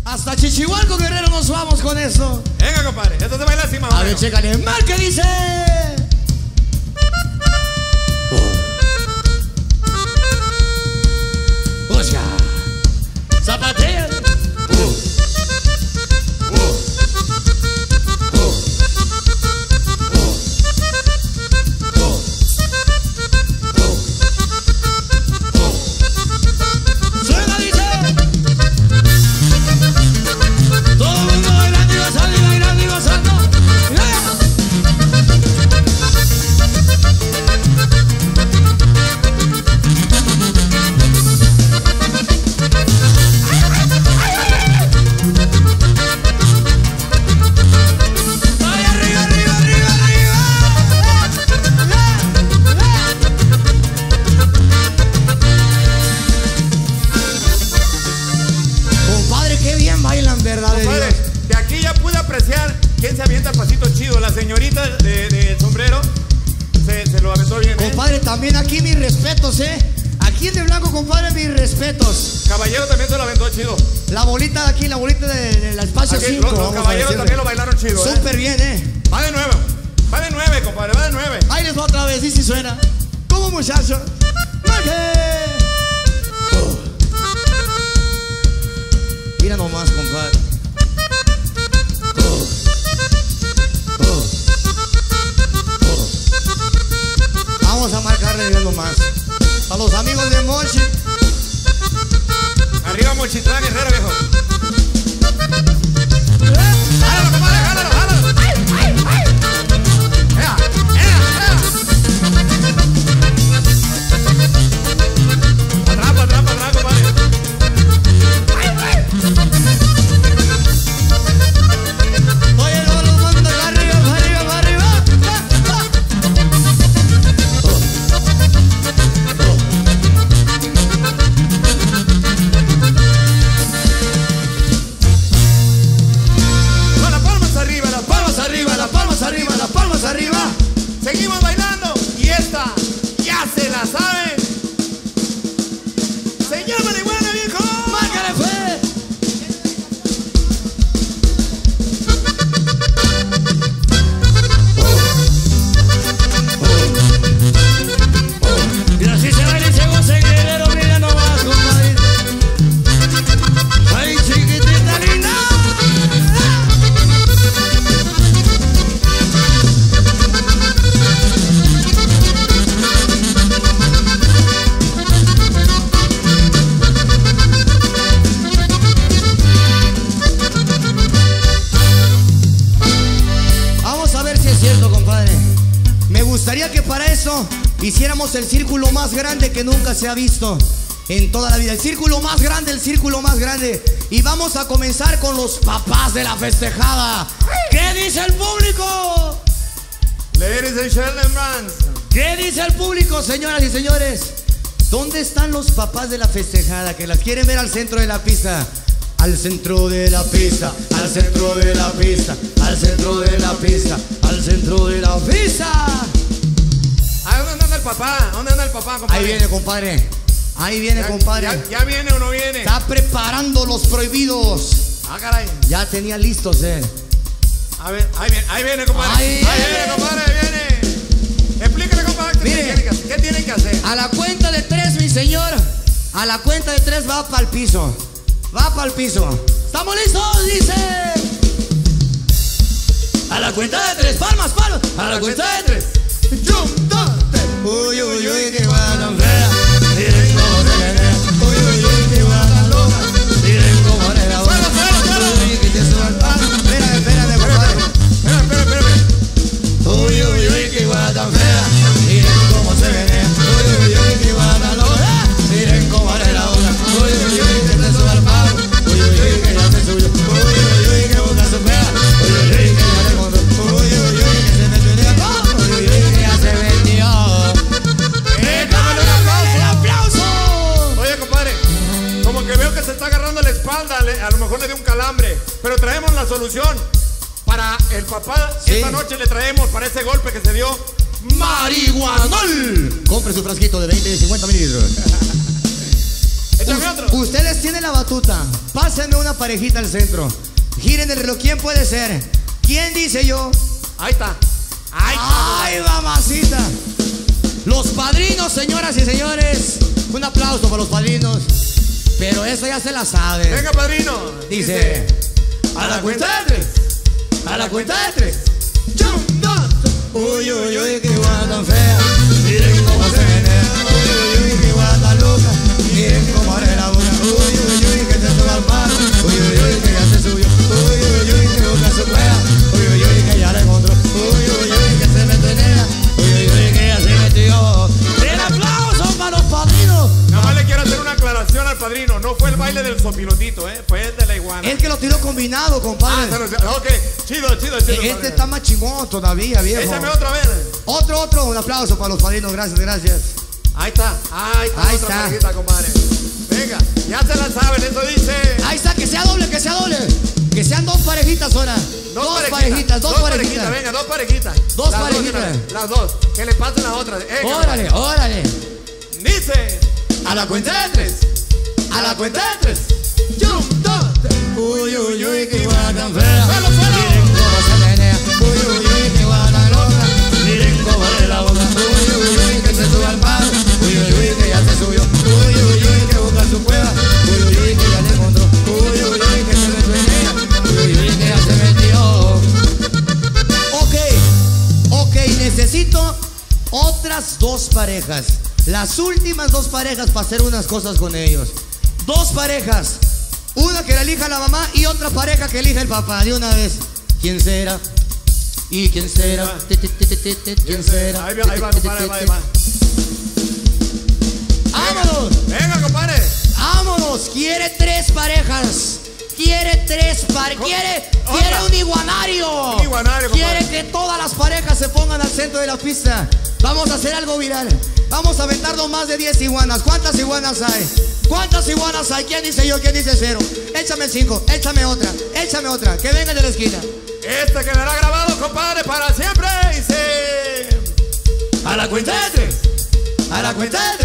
Hasta Chichihualco, Guerrero, nos vamos con eso. Venga, compadre, esto se baila así, más o menos. A ver, chécale, mal que dice. Oscar, zapatea. ¿Quién se avienta el pasito chido? La señorita del sombrero se lo aventó bien, compadre, también aquí mis respetos, Aquí en de blanco, compadre, mis respetos. Caballero también se lo aventó chido. La bolita de aquí, la bolita del espacio 5. Los caballeros también lo bailaron chido, súper bien, Va de 9, compadre, va de 9. Ahí les va otra vez, y si suena. ¿Cómo, muchachos? Mira nomás, compadre. Vamos a marcarle bien nomás. A los amigos de Mochi. Arriba Mochitlán, Guerrero, viejo. ¡Jálalo, compadre, jálalo, jálalo! ¡Ea, ea, ea! Atrás, compadre. Oye, no los mando para arriba. Las palmas arriba. Seguimos bailando y esta ya se la saben. Se llama la iguana, viejo. ¡Márcale, fe! Y así se baila y se goza, Guerrero, mira nomás, compadre. ¡Ay, chiquitita linda! Gustaría que para eso hiciéramos el círculo más grande que nunca se ha visto en toda la vida. El círculo más grande. Y vamos a comenzar con los papás de la festejada. ¿Qué dice el público? Ladies and gentlemen. ¿Qué dice el público, señoras y señores? ¿Dónde están los papás de la festejada que las quieren ver al centro de la pista? Al centro de la pista, al centro de la pista, al centro de la pista, al centro de la pista. ¿Dónde anda el papá? ¿Dónde anda el papá, compadre? Ahí viene, compadre. Ahí viene, compadre. ¿Ya viene o no viene? Está preparando los prohibidos. Ah, caray. Ya tenía listos, A ver, ahí viene, compadre. Ahí viene, compadre, ahí viene. Explícale, compadre, ¿qué tienen que hacer? A la cuenta de 3, mi señor. A la cuenta de 3 va para el piso. Va para el piso. ¿Estamos listos? Dice. A la cuenta de 3, palmas. A la cuenta de 3. Uy, uy, uy, qué guada tan fea. Miren cómo se menea. Uy, uy, uy, qué guada tan loca. Miren cómo le la boca. Uy, que te suba el pan. Espérame, compadre. Espérame. Uy, uy, uy, qué guada tan fea. Miren cómo se menea. Uy, uy, uy, qué guada tan loca. Miren cómo le la boca. Uy, uy, uy, que te suba el pan. Uy, uy, uy, que ya se subió. Uy, uy, uy, que boca su fea. Uy, uy, uy, que ya le contó. Uy, uy, uy, que se metió en el pan. Uy, uy, uy, que ya se vendió. ¡El aplauso! Oye, compadre, como que veo que se está agarrando la espalda, a lo mejor le dio un calambre, pero traemos la solución. Para el papá, esta noche le traemos para ese golpe que se dio marihuanol. Compre su frasquito de 20 y 50 mililitros. Échame otro. Ustedes tienen la batuta. Pásenme una parejita al centro. Giren el reloj. ¿Quién puede ser? ¿Quién dice yo? Ahí está. Ahí está. ¡Ay, mamacita! Los padrinos, señoras y señores. Un aplauso para los padrinos. Pero eso ya se la sabe. Venga, padrino. Dice: a la cuenta de tres. A la cuenta de tres. Uy, uy, uy, qué guada tan fea. Miren cómo se menea. Uy, uy, uy, qué guada tan loca. Miren cómo abre la boca. Uy, uy, uy, que se sube al mar. Uy, uy, uy, que ya se subió. Uy, uy, uy, que busca su cueva. Uy, uy, uy, que ya la encontró. Uy, uy, uy, que se metió en ella. Uy, uy, uy, que ya se metió. ¡El aplauso para los padrinos! Nada más le quiero hacer una aclaración al padrino. No fue el baile del sopilotito, fue el de la iguana. Es que lo tiró combinado, compadre. Ok, chido. Este está más chingón todavía, viejo. Échame otra vez. Otro, un aplauso para los padrinos, gracias. Ahí está otra parejita, compadre. Venga, ya se la saben, eso dice. Ahí está, que sea doble. Que sean dos parejitas ahora. Dos parejitas. Venga, dos parejitas. Dos parejitas. Las dos. Que le pasen las otras. Órale. Dice: a la cuenta de tres. A la cuenta de tres. Uy, uy, uy, qué guada tan fea. Miren cómo se menea. Uy, uy, uy, qué guada tan loca. Miren cómo abre la boca. Uy, uy, uy, que se sube al palo. Uy, uy, uy, que ya se subió. Uy, uy, uy, que busca su cueva. Uy, uy, uy, que ya le encontró. Uy, uy, uy, que se metió en ella. Uy, uy, uy, que ya se metió. Ok, necesito otras dos parejas. Las últimas dos parejas para hacer unas cosas con ellos. Dos parejas. Una que la elija la mamá y otra pareja que elija el papá. De una vez. ¿Quién será? ¿Y quién será? ¿Quién será? Ahí va, compadre, ahí va. ¡Vámonos! Venga, compadre. ¡Vámonos! Quiere tres parejas. Quiere un iguanario. Quiere que todas las parejas se pongan al centro de la pista. Vamos a hacer algo viral. Vamos a aventarnos más de 10 iguanas. ¿Cuántas iguanas hay? ¿Quién dice yo? ¿Quién dice cero? Échame 5, échame otra. Que venga de la esquina. Este quedará grabado, compadre, para siempre. Dice: a la cuenta de tres. A la cuenta de tres.